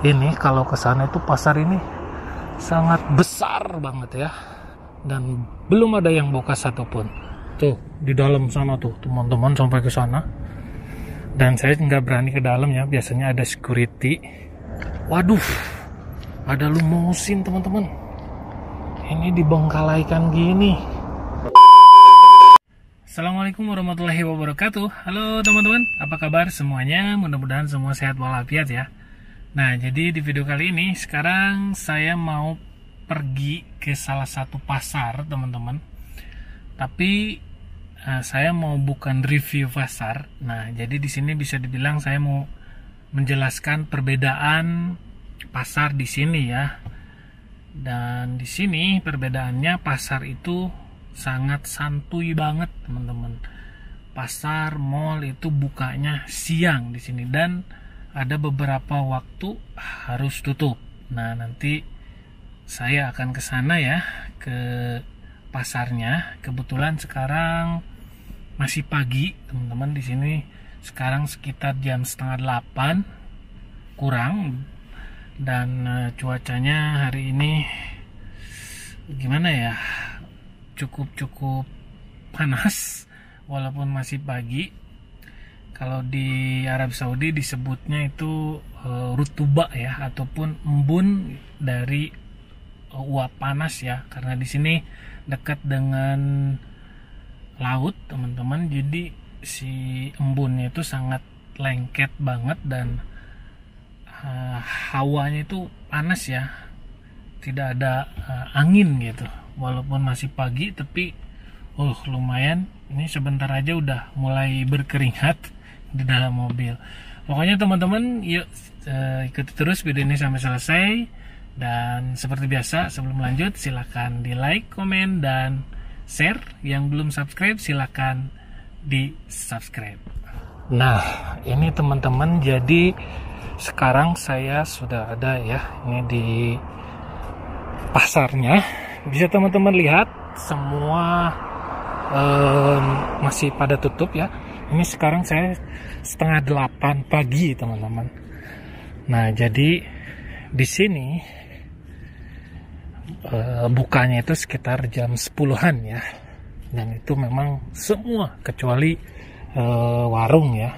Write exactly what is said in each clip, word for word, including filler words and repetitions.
ini kalau ke sana itu pasar ini sangat besar banget ya, dan belum ada yang buka satupun. Tuh di dalam sana tuh teman-teman sampai ke sana, dan saya nggak berani ke dalam ya, biasanya ada security. Waduh, ada limousine teman-teman, ini dibengkalaikan gini. Assalamualaikum warahmatullahi wabarakatuh. Halo teman-teman, apa kabar semuanya? Mudah-mudahan semua sehat walafiat ya. Nah, jadi di video kali ini sekarang saya mau pergi ke salah satu pasar teman-teman. Tapi uh, saya mau bukan review pasar. Nah, jadi di sini bisa dibilang saya mau menjelaskan perbedaan pasar di sini ya. Dan di sini perbedaannya, pasar itu sangat santuy banget teman-teman. Pasar mall itu bukanya siang di sini, dan ada beberapa waktu harus tutup. Nah, nanti saya akan ke sana ya, ke pasarnya. Kebetulan sekarang masih pagi teman-teman, di sini sekarang sekitar jam setengah delapan kurang, dan uh, cuacanya hari ini gimana ya, cukup-cukup panas walaupun masih pagi. Kalau di Arab Saudi disebutnya itu uh, rutuba ya, ataupun embun dari uh, uap panas ya, karena di sini dekat dengan laut teman-teman, jadi si embunnya itu sangat lengket banget, dan uh, hawanya itu panas ya, tidak ada uh, angin gitu. Walaupun masih pagi, tapi oh lumayan, ini sebentar aja udah mulai berkeringat di dalam mobil. Pokoknya teman-teman, yuk uh, ikuti terus video ini sampai selesai. Dan seperti biasa, sebelum lanjut silahkan di like, komen, dan share. Yang belum subscribe silahkan di subscribe. Nah, ini teman-teman, jadi sekarang saya sudah ada ya, ini di pasarnya. Bisa teman-teman lihat semua um, masih pada tutup ya. Ini sekarang saya setengah delapan pagi teman-teman. Nah, jadi di sini uh, bukanya itu sekitar jam sepuluhan ya, dan itu memang semua kecuali uh, warung ya.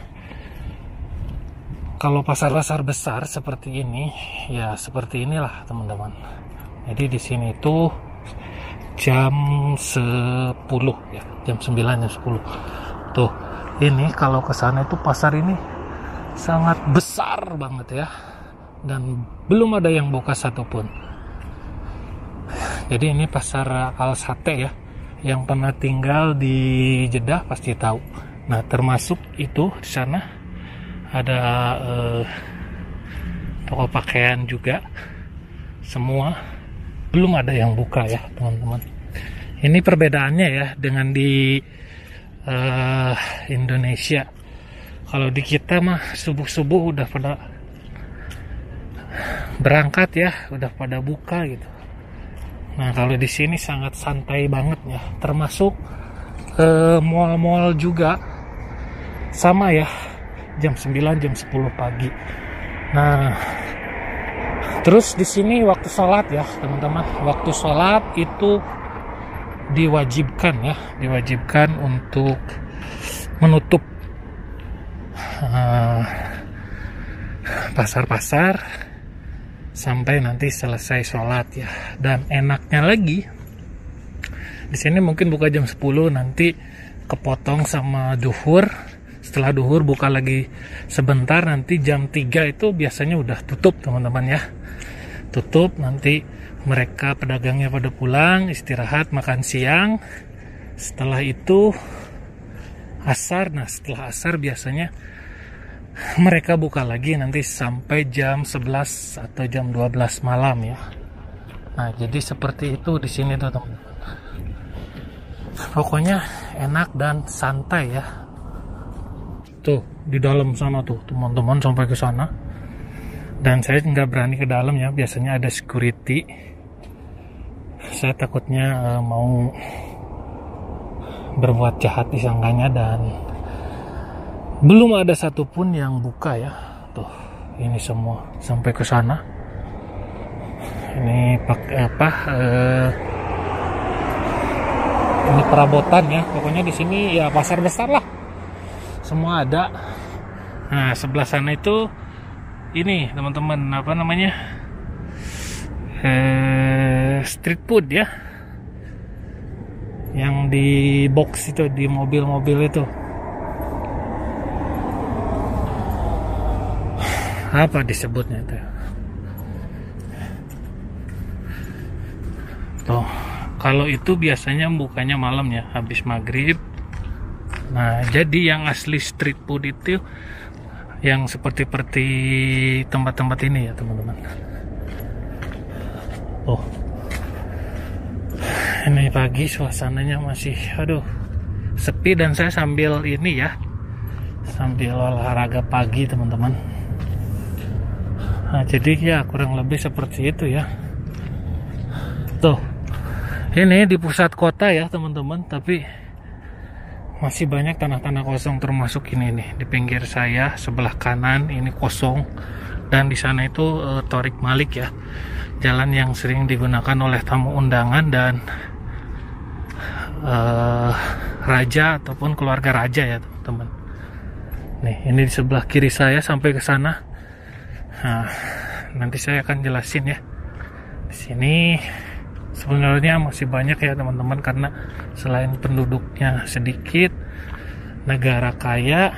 Kalau pasar-pasar besar seperti ini ya, seperti inilah teman-teman. Jadi di sini itu jam sepuluh ya, jam sembilan, jam sepuluh. Tuh, ini kalau ke sana itu pasar ini sangat besar banget ya, dan belum ada yang buka satupun. Jadi ini pasar Al Sate ya, yang pernah tinggal di Jeddah pasti tahu. Nah, termasuk itu di sana ada eh, toko pakaian juga, semua belum ada yang buka ya teman-teman. Ini perbedaannya ya dengan di uh, Indonesia. Kalau di kita mah subuh-subuh udah pada berangkat ya, udah pada buka gitu. Nah, kalau di sini sangat santai banget ya, termasuk uh, mall-mall juga sama ya, jam sembilan, jam sepuluh pagi. Nah, terus di sini waktu sholat ya teman-teman, waktu sholat itu diwajibkan ya, diwajibkan untuk menutup pasar-pasar uh, sampai nanti selesai sholat ya. Dan enaknya lagi di sini mungkin buka jam sepuluh, nanti kepotong sama duhur. Setelah duhur buka lagi sebentar, nanti jam tiga itu biasanya udah tutup teman-teman ya. Tutup, nanti mereka pedagangnya pada pulang, istirahat, makan siang. Setelah itu asar. Nah, setelah asar biasanya mereka buka lagi nanti sampai jam sebelas atau jam dua belas malam ya. Nah, jadi seperti itu di sini tuh teman-teman. Pokoknya enak dan santai ya. Tuh di dalam sana tuh teman-teman sampai ke sana, dan saya nggak berani ke dalam ya, biasanya ada security. Saya takutnya uh, mau berbuat jahat disangkanya, dan belum ada satupun yang buka ya. Tuh ini semua sampai ke sana. Ini pakai apa? Eh, ini perabotan ya. Pokoknya di sini ya pasar besar lah. Semua ada. Nah, sebelah sana itu ini teman-teman apa namanya? Eh, street food ya. Yang di box itu, di mobil-mobil itu. Apa disebutnya itu? Tuh, kalau itu biasanya bukanya malam ya, habis maghrib. Nah, jadi yang asli street food itu yang seperti-seperti tempat-tempat ini ya teman-teman. Oh, ini pagi suasananya masih aduh sepi, dan saya sambil ini ya, sambil olahraga pagi teman-teman. Nah, jadi ya kurang lebih seperti itu ya. Tuh, ini di pusat kota ya teman-teman, tapi masih banyak tanah-tanah kosong, termasuk ini nih di pinggir saya sebelah kanan ini kosong, dan di sana itu e, Torik Malik ya, jalan yang sering digunakan oleh tamu undangan dan e, raja ataupun keluarga raja ya teman-teman. Nih, ini di sebelah kiri saya sampai ke sana. Nah, nanti saya akan jelasin ya. Di sini sebenarnya masih banyak ya teman-teman, karena selain penduduknya sedikit, negara kaya,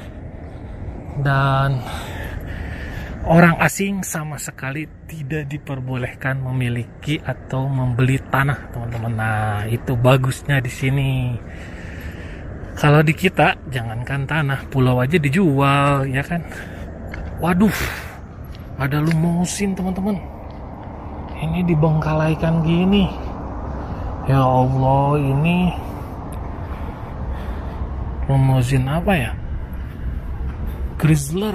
dan orang asing sama sekali tidak diperbolehkan memiliki atau membeli tanah teman-teman. Nah, itu bagusnya di sini. Kalau di kita jangankan tanah, pulau aja dijual ya kan. Waduh, ada limosin teman-teman. Ini dibengkalaikan gini. Ya Allah, ini limousine apa ya? Chrysler.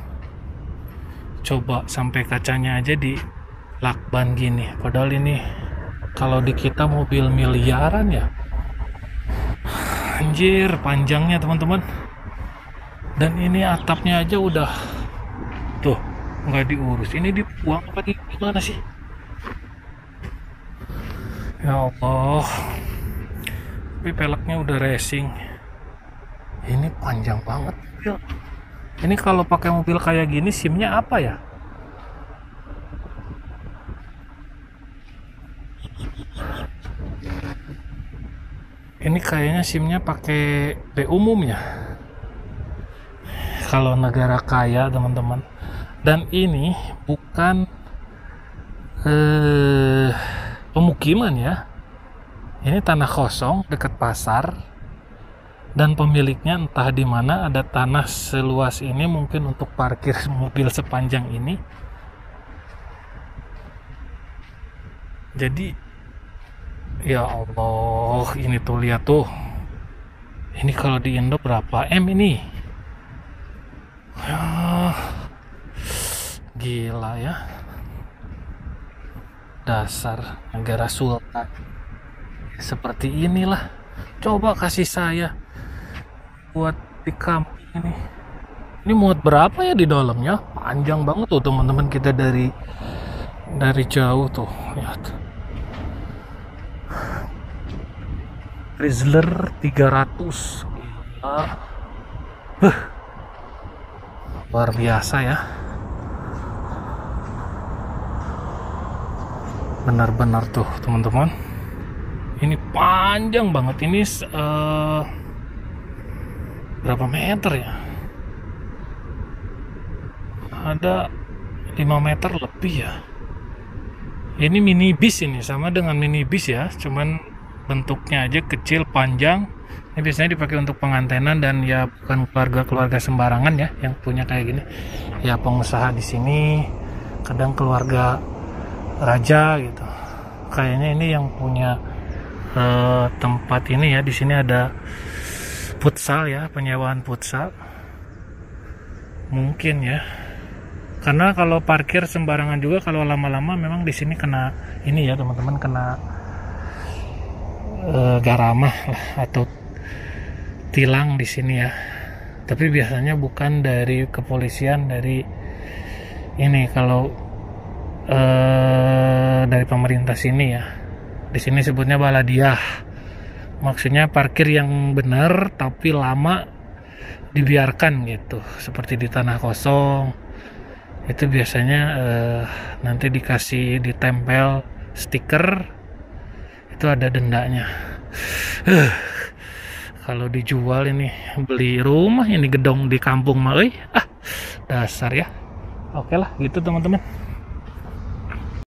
Coba sampai kacanya aja di lakban gini. Padahal ini kalau di kita mobil miliaran ya. Anjir, panjangnya teman-teman. Dan ini atapnya aja udah tuh nggak diurus. Ini dibuang apa di gimana sih? Ya Allah, tapi peleknya udah racing. Ini panjang banget mobil. Ini kalau pakai mobil kayak gini SIM-nya apa ya? Ini kayaknya SIM-nya pakai B umum ya. Kalau negara kaya teman-teman. Dan ini bukan eh pemukiman ya, ini tanah kosong dekat pasar, dan pemiliknya entah di mana. Ada tanah seluas ini mungkin untuk parkir mobil sepanjang ini. Jadi ya Allah, ini tuh lihat tuh, ini kalau di Indo berapa M ini? Ya, gila ya. Dasar negara sultan seperti inilah. Coba kasih saya buat di kampung ini. Ini muat berapa ya di dalamnya? Panjang banget tuh teman-teman, kita dari dari jauh tuh lihat. Chrysler tiga ratus. Gila. Huh. Luar biasa ya. Benar-benar tuh teman-teman, ini panjang banget. Ini uh, berapa meter ya? Ada lima meter lebih ya. Ini minibus, ini sama dengan minibus ya, cuman bentuknya aja kecil, panjang. Ini biasanya dipakai untuk pengantenan, dan ya bukan keluarga-keluarga sembarangan ya yang punya kayak gini. Ya pengusaha di sini, kadang keluarga raja gitu. Kayaknya ini yang punya uh, tempat ini ya. Di sini ada futsal ya, penyewaan futsal. Mungkin ya. Karena kalau parkir sembarangan juga, kalau lama-lama memang di sini kena ini ya teman-teman, kena uh, garamah lah atau tilang di sini ya. Tapi biasanya bukan dari kepolisian, dari ini kalau eh, dari pemerintah sini ya, di sini sebutnya baladiah, maksudnya parkir yang benar tapi lama dibiarkan gitu, seperti di tanah kosong itu biasanya eh, nanti dikasih ditempel stiker, itu ada dendanya. uh, kalau dijual ini beli rumah ini gedong di kampung mah, ah dasar ya. Oke lah gitu teman-teman.